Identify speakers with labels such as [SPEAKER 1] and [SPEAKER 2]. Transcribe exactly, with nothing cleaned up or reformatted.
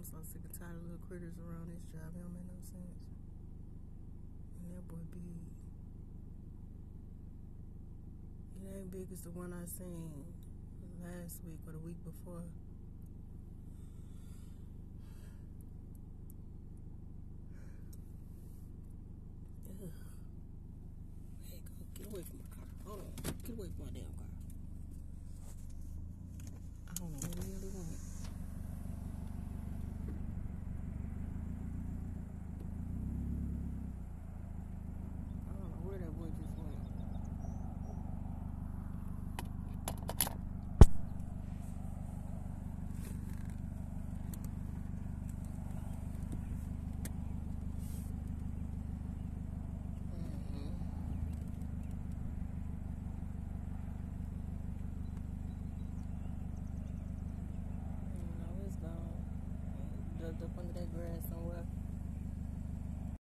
[SPEAKER 1] so sick and tired of little critters around this job. It don't make no sense. And that boy big. It ain't big as the one I seen last week or the week before. Ugh. Hey, go get away from my car. Hold on. Get away from my damn car. I don't know where the hell he went. I don't know where that boy just went. Dug up under that grass somewhere.